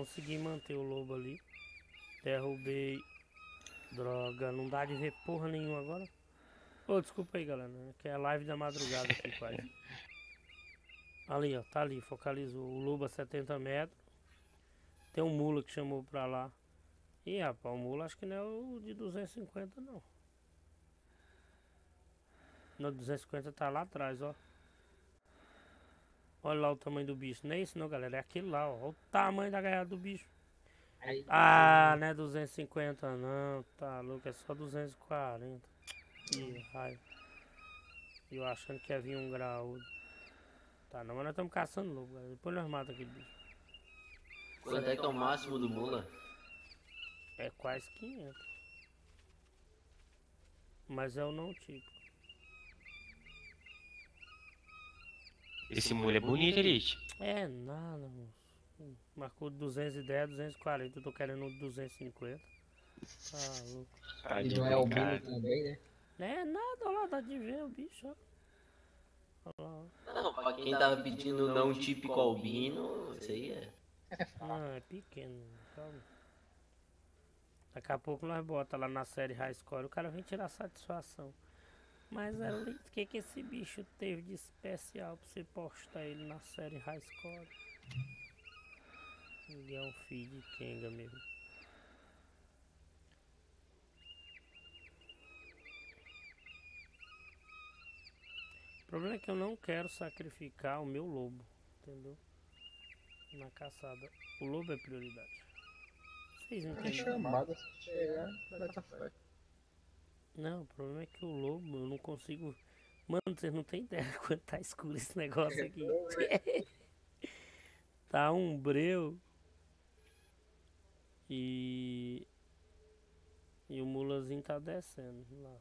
consegui manter o lobo ali. Derrubei. Droga, não dá de ver porra nenhuma agora. Ô, desculpa aí, galera. Que é a live da madrugada aqui quase. Ali, ó, tá ali, focalizou. O lobo a 70 metros. Tem um mula que chamou pra lá. Ih, rapaz, o mula acho que não é o de 250 não. No 250 tá lá atrás, ó. Olha lá o tamanho do bicho. Não é isso não, galera. É aquele lá, ó. Olha o tamanho da garra do bicho. Ah, não é 250 não. Tá louco, é só 240. Que raiva. Eu achando que ia vir um graúdo. Tá, não, mas nós estamos caçando lobo, galera. Depois nós matamos aquele bicho. Quanto é que é o máximo do mula? É quase 500. Mas é o não típico. Esse mula é bonito, Elite. É nada, moço. Marcou 210, 240. Eu tô querendo um de 250. Tá louco. Tá E de não é albino brincadeira. também, né? Não é nada, olha lá, dá de ver o bicho, ó. Olha lá, ó. Não, pra quem tava pedindo não típico albino, isso aí é. Não, é pequeno, calma. Daqui a pouco nós bota lá na série High Score, o cara vem tirar satisfação. Mas ali, o que esse bicho teve de especial pra você postar ele na série High Score? Ele é um filho de Kenga mesmo. O problema é que eu não quero sacrificar o meu lobo, entendeu? Na caçada. O lobo é prioridade. Vocês A entendem? chamada, se chegar, vai estar fora. Não, o problema é que o lobo eu não consigo. Mano, vocês não tem ideia quanto tá escuro esse negócio aqui. Tá um breu. E o mulazinho tá descendo lá.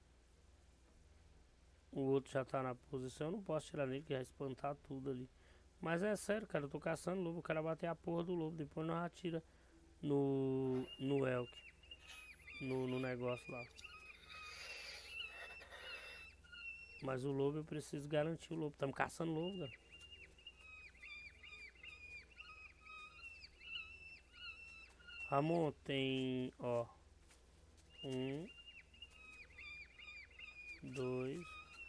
O outro já tá na posição, eu não posso tirar nele que vai espantar tudo ali. Mas é sério, cara, eu tô caçando lobo, o cara bater a porra do lobo, depois nós atira no elk, no negócio lá. Mas o lobo eu preciso garantir o lobo, estamos caçando lobo, cara. Ramon, tem, ó, 1, 2,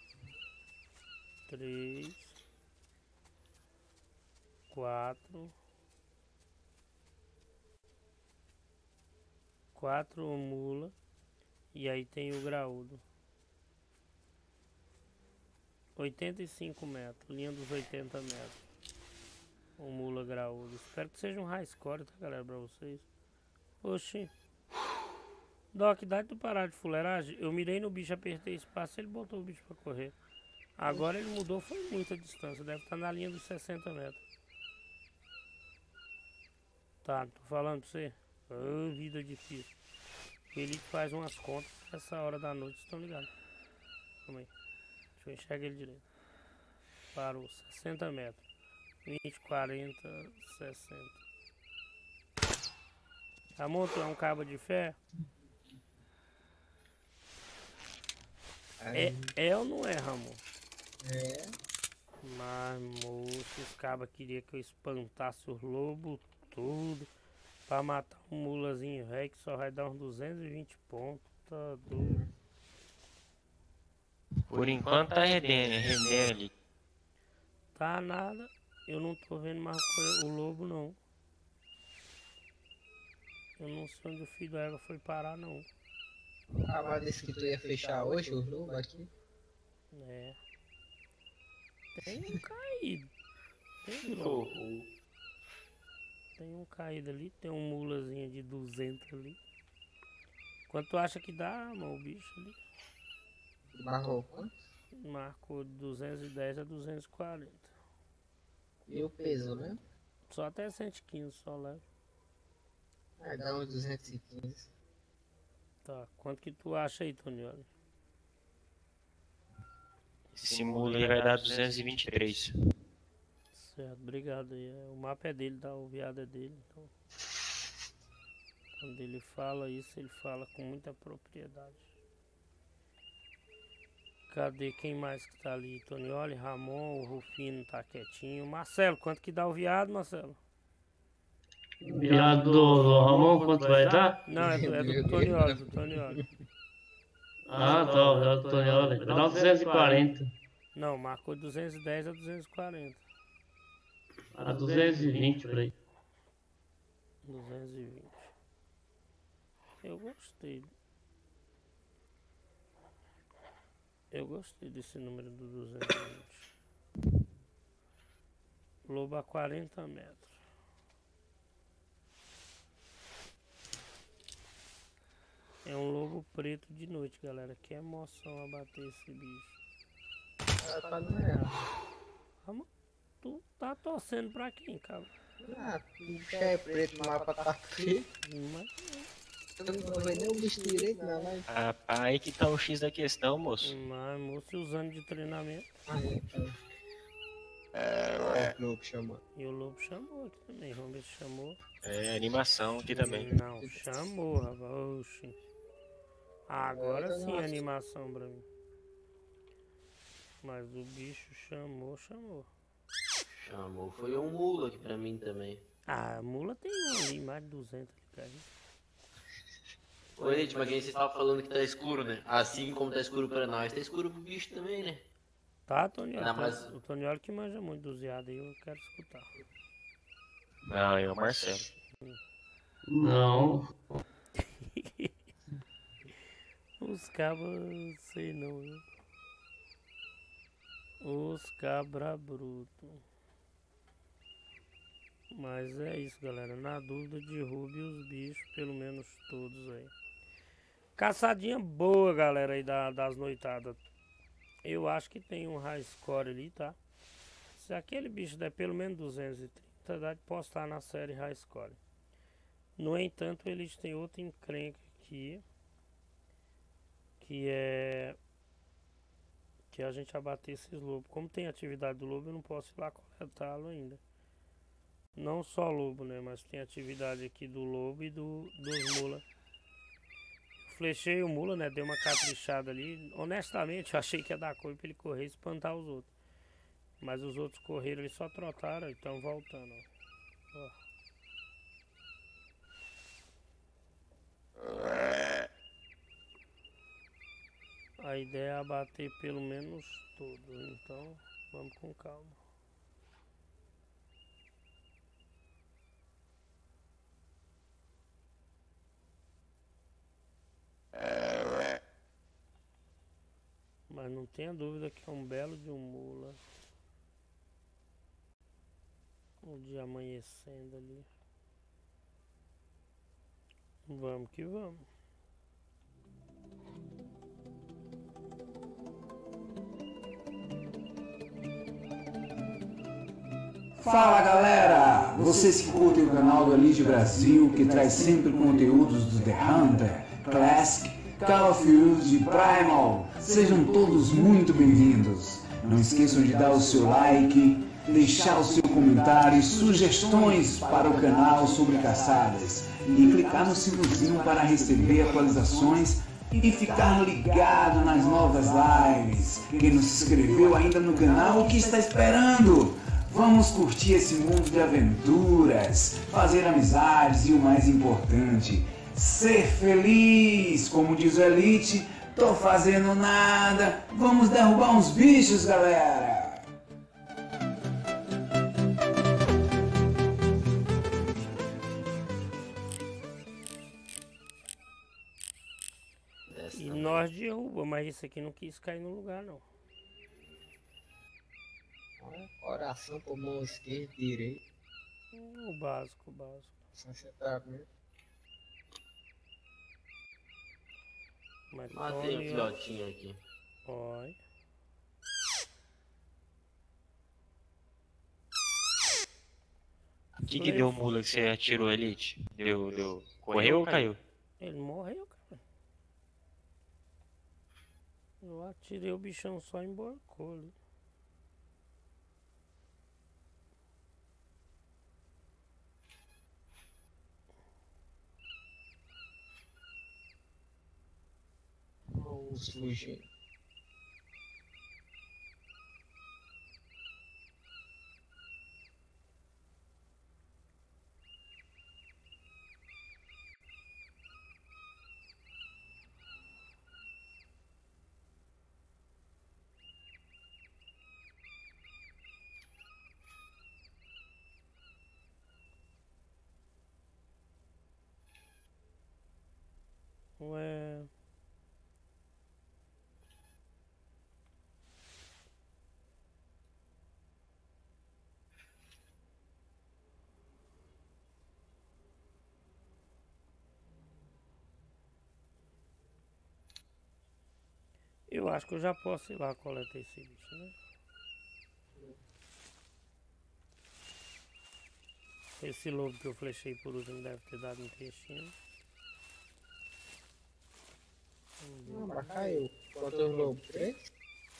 3, 4, 4 mula e aí tem o graúdo. 85 metros, linha dos 80 metros. O mula graúdo. Espero que seja um high score, tá, galera, pra vocês. Oxi. Doc, dá de tu parar de fuleiragem. Eu mirei no bicho, apertei espaço, ele botou o bicho pra correr. Agora ele mudou, foi muita distância. Deve estar na linha dos 60 metros. Tá, tô falando pra você. Oh, vida difícil. Ele faz umas contas nessa hora da noite, estão ligados? Calma aí. Deixa eu enxergar ele direito. Parou, 60 metros. 20, 40, 60. Ramon, tu é um cabo de fé? É ou não é, Ramon? É. Mas, moço, os cabas queriam que eu espantasse os lobos tudo pra matar um mulazinho velho que só vai dar uns 220 pontos. Tá doido. Por enquanto tá rendendo ali. Tá nada, eu não tô vendo mais o lobo não. Eu não sei onde o filho da égua foi parar não. Ah, mas disse que tu ia fechar hoje o lobo aqui? É. Tem um caído. Tem um caído ali, tem um mulazinho de 200 ali. Quanto tu acha que dá, mano, o bicho ali? Marcou quanto? Marcou de 210 a 240. E o peso, né? Só até 115 só leva. Vai dar uns 215. Tá, quanto que tu acha aí, Tonioli? Esse mula aí vai dar 223. Certo, obrigado aí. O mapa é dele, tá? O viado é dele. Então, quando ele fala isso, ele fala com muita propriedade. Cadê quem mais que tá ali? Tonioli, Ramon, o Rufino tá quietinho. Marcelo, quanto que dá o viado, Marcelo? Viado do Ramon, quanto vai dar? Não, é do Meu Tonioli, Deus. do Tonioli. Ah, tá, o viado do Tonioli. Vai dar uns 240. Não, marcou 210 a 240. A 220 por aí. 220. Eu gostei. Eu gostei desse número do 220. Lobo a 40 metros. É um lobo preto de noite, galera. Que emoção abater esse bicho. Pra não errar. Vamos, tu tá torcendo pra quem, cara? Ah, já é preto, o mapa tá preto. Mas, Eu não tô vendo nem o bicho direito na live. Aí que tá o X da questão, moço. moço, usando de treinamento. Aí, então. É, louco, chamando. E o lobo chamou aqui também. Vamos ver se chamou. É animação aqui também. Não, chamou, rapaz. Oxi. Agora Agora sim não. a animação pra mim. Mas o bicho chamou. Chamou, foi um mula aqui pra mim também. Ah, a mula tem um ali, mais de 200 de carne. Ô, gente, mas quem vocês estavam falando que tá escuro, né? Assim como tá escuro pra nós, tá escuro pro bicho também, né? Tá, Tonioli? Não, mas- O Tonioli que manja muito dos viados aí, eu quero escutar. Não, é o Marcelo. Não. Os cabas, sei não, viu? Os cabra bruto. Mas é isso, galera. Na dúvida, derrube os bichos, pelo menos todos aí. Caçadinha boa, galera, aí das noitadas. Eu acho que tem um high score ali, tá? Se aquele bicho der pelo menos 230, dá de postar na série high score. No entanto, eles têm outra encrenca aqui. Que é... que a gente abater esses lobos. Como tem atividade do lobo, eu não posso ir lá coletá-lo ainda. Não só lobo, né? Mas tem atividade aqui do lobo e dos mula. Flechei o mula, né? Dei uma caprichada ali. Honestamente, eu achei que ia dar coisa pra ele correr e espantar os outros. Mas os outros correram, eles só trotaram e estão voltando, ó. A ideia é abater pelo menos todos, então vamos com calma. Mas não tenha dúvida que é um belo de um mula. O dia amanhecendo ali. Vamos que vamos. Fala galera! Vocês que curtem o canal do Elite Brasil, que traz sempre conteúdos do The Hunter, Classic, Call of Duty, Primal, sejam todos muito bem-vindos. Não esqueçam de dar o seu like, deixar o seu comentário e sugestões para o canal sobre caçadas e clicar no sininho para receber atualizações e ficar ligado nas novas lives. Quem não se inscreveu ainda no canal, o que está esperando? Vamos curtir esse mundo de aventuras, fazer amizades e o mais importante, ser feliz. Como diz o Elite, tô fazendo nada, vamos derrubar uns bichos, galera! E nós derruba, mas esse aqui não quis cair no lugar não. Coração, pulmão esquerdo, direito. O básico, o básico. Só você tá vendo? Mas Matei um tome, ó. filhotinho aqui. Olha. O que deu o mula que você atirou, Elite? Correu ou caiu? Ele morreu, cara. Eu atirei o bichão só emborcou ali. Vamos fugir. Ué. Eu acho que eu já posso ir lá coletar esse bicho, né? Esse lobo que eu flechei por último deve ter dado intestino. Não, mas caiu. Quantos lobos? 3?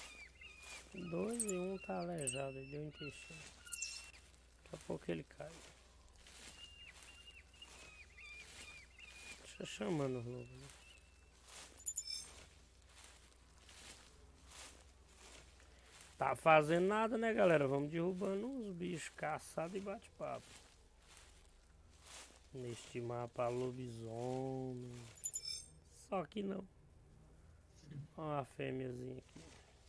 2 e um tá aleijado, ele deu intestino. Daqui a pouco ele cai. Deixa eu chamando os lobos, né? Tá fazendo nada, né, galera? Vamos derrubando uns bichos caçados e bate-papo. Neste mapa, lobisomem. Só que não. Olha uma fêmeazinha aqui.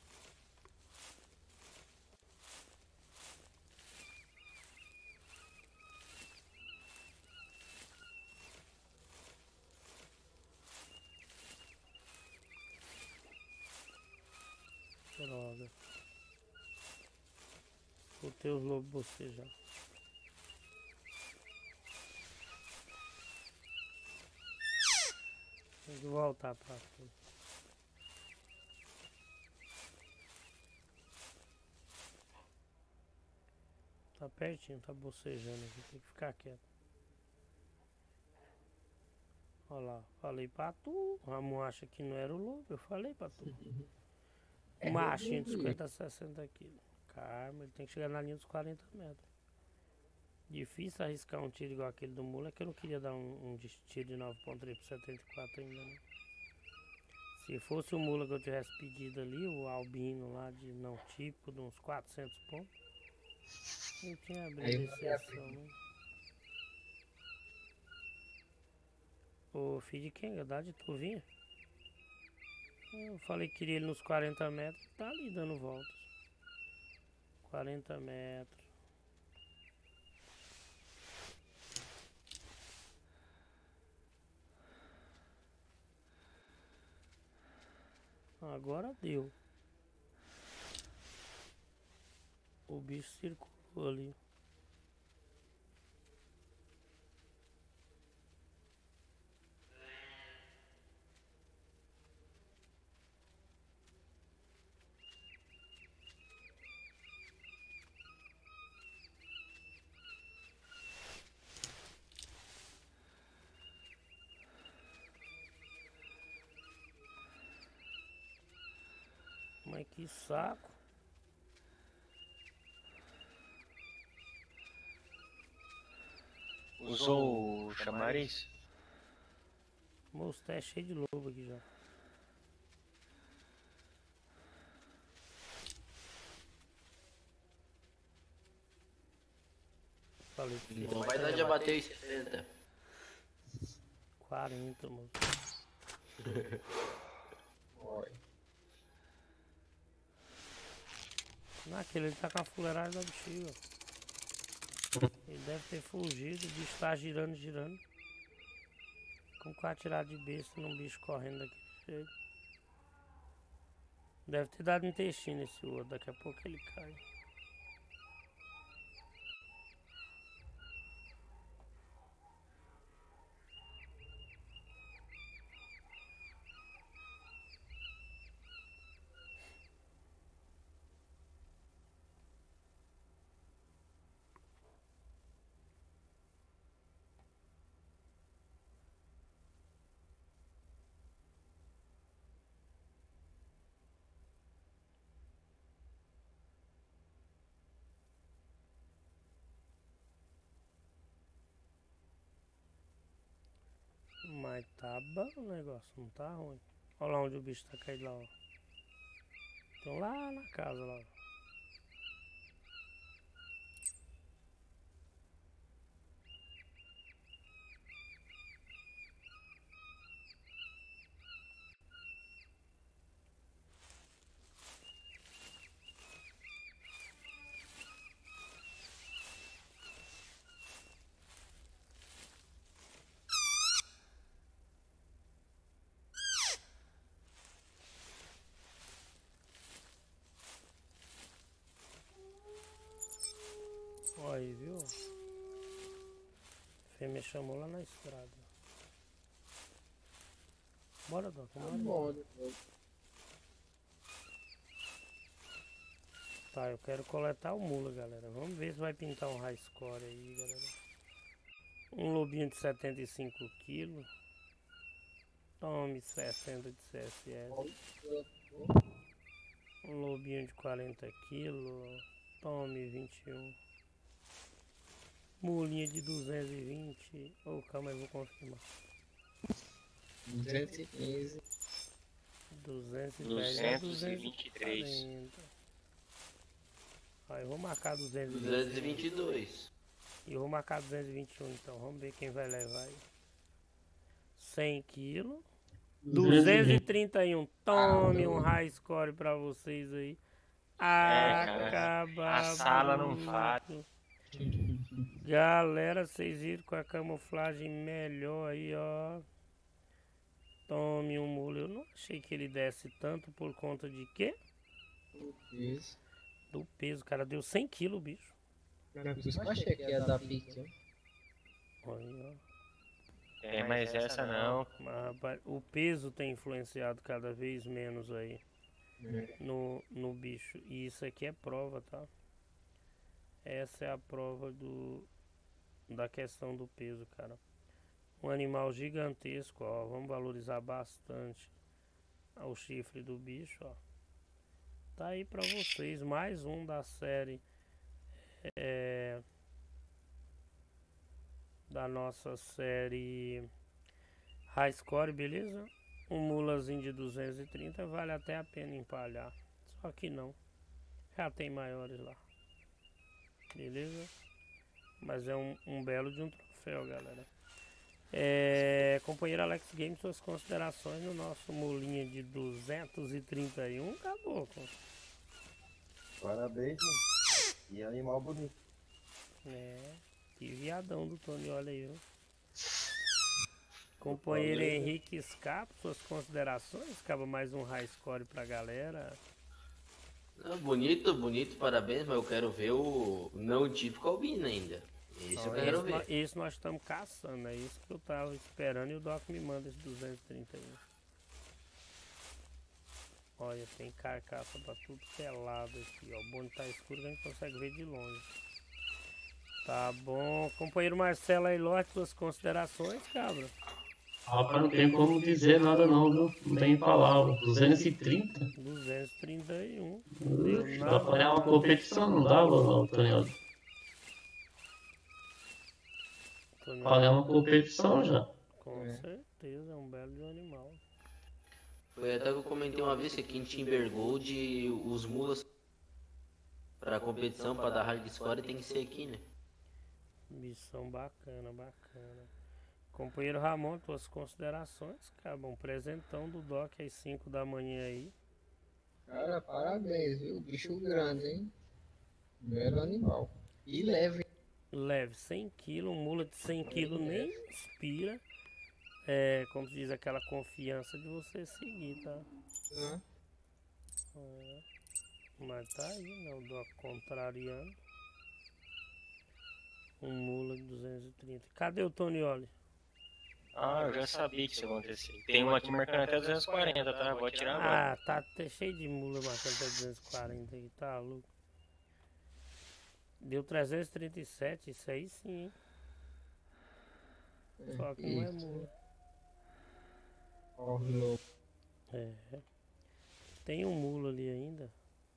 Droga. Botei os lobos você já. Tem que voltar pra frente. Tá pertinho, tá bocejando aqui, tem que ficar quieto. Olha lá, falei pra tu. O Ramon acha que não era o lobo, eu falei pra tu. Machinho de 50 a 60 quilos. Caramba, ele tem que chegar na linha dos 40 metros. Difícil arriscar um tiro igual aquele do mula, é que eu não queria dar um tiro de 9.3 por 74 ainda, né? Se fosse o mula que eu tivesse pedido ali, o albino lá de não tipo, de uns 400 pontos, não tinha abrido exceção, né? Ô, filho de quem? Dá de turvinha? Eu falei que queria ele nos 40 metros, tá ali dando voltas. 40 metros. Agora deu. O bicho circulou ali. Mas que saco. Usou o chamariz? Moço, tá cheio de lobo aqui já. Falei que Não vai dar de abater os 70. 40, moço. Oi. Naquele ele tá com a fuleiragem da bexiga. Ele deve ter fugido, o bicho tá girando, girando. Com 4 tiradas de besta num bicho correndo daquele jeito. Deve ter dado intestino esse outro, daqui a pouco ele cai. Mas tá bom o negócio, não tá ruim. Olha lá onde o bicho tá caído lá, ó. Estão lá na casa lá, ó. aí, viu? Fêmea chamou lá na estrada. Bora, Doc, Tá bora. bom. Tá, eu quero coletar o mula, galera. Vamos ver se vai pintar um high score aí, galera. Um lobinho de 75 kg. Tome 60 de CSS. Um lobinho de 40 kg. Tome 21. Mulinha de 220. Oh, calma aí, vou confirmar. 215. 210 a 240. Aí eu vou marcar 220. 222. E eu vou marcar 221 então. Vamos ver quem vai levar aí. 100 kg. 231. Tome um high score pra vocês aí. cara, a sala não vale. Galera, vocês viram com a camuflagem melhor aí, ó. Tome um mulo. Eu não achei que ele desse tanto por conta de quê? Isso. Do peso, cara. Deu 100 kg, bicho. Por isso que eu achei que ia dar pique. Olha, ó. É, mas essa não. Mas, rapaz, o peso tem influenciado cada vez menos aí no bicho. E isso aqui é prova, tá? Essa é a prova da questão do peso, cara. Um animal gigantesco, ó. Vamos valorizar bastante o chifre do bicho, ó. Tá aí pra vocês. Mais um da série. Da nossa série High Score, beleza? Um mulazinho de 230 vale até a pena empalhar. Só que não. Já tem maiores lá. Beleza? Mas é um belo de um troféu, galera. Companheiro Alex Games, suas considerações no nosso mulinha de 231, caboclo. Parabéns, mano. E animal bonito. Que viadão do Tony, olha aí, viu? Companheiro Henrique Scapo, suas considerações? Acaba mais um high score pra galera. Bonito, parabéns, mas eu quero ver o não típico albino ainda. Esse eu quero ver. Esse nós estamos caçando, é isso que eu tava esperando e o Doc me manda esse 231. Olha, tem carcaça pra tudo pelado aqui, ó. O bonde tá escuro que a gente consegue ver de longe. Tá bom. Companheiro Marcelo Ailote, suas considerações, cabra? Rapaz, não tem como dizer nada não, viu? Não tem palavra. 230? 231. Dá pra ganhar uma competição, não dava, Antônio? Pra ganhar uma competição já. Com certeza, é um belo de um animal. Foi até que eu comentei uma vez que aqui em Timbergold os mulas pra competição, pra dar hard score tem que ser aqui, né? Missão bacana. Companheiro Ramon, tuas considerações, cara. Um presentão do Doc às 5 da manhã aí. Cara, parabéns, viu? Bicho grande, hein? Belo animal. E leve. Leve, 100 kg, um mula de 100 kg nem inspira. Como se diz, aquela confiança de você seguir, tá? Mas tá aí, né? O Doc contrariando. Um mula de 230. Cadê o Tonioli? Ah, eu já sabia que isso ia acontecer. Tem um aqui marcando até 240, tá? Vou tirar agora. Ah, tá até cheio de mula marcando até 240 aí, tá louco. Deu 337, isso aí sim, hein? Só que não é mula. Tem um mulo ali ainda.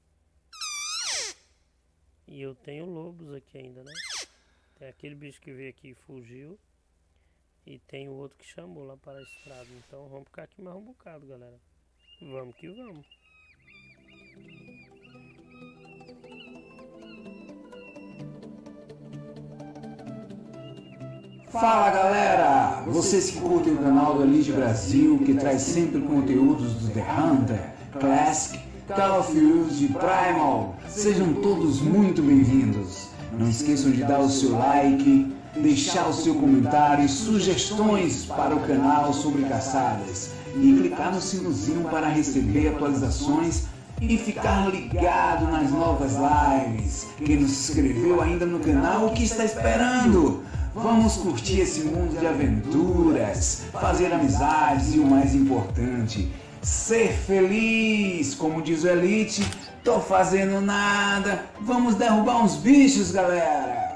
E eu tenho lobos aqui ainda, né? Tem aquele bicho que veio aqui e fugiu. E tem o outro que chamou lá para a estrada. Então vamos ficar aqui mais um bocado, galera. Vamos que vamos. Fala galera! Vocês que curtem o canal do Elite Brasil, que traz sempre conteúdos do The Hunter, Classic, Call of Duty, Primal, sejam todos muito bem-vindos. Não esqueçam de dar o seu like, deixar o seu comentário e sugestões para o canal sobre caçadas e clicar no sinozinho para receber atualizações e ficar ligado nas novas lives. Quem não se inscreveu ainda no canal, o que está esperando? Vamos curtir esse mundo de aventuras, fazer amizades e o mais importante, ser feliz. Como diz o Elite, tô fazendo nada, vamos derrubar uns bichos, galera!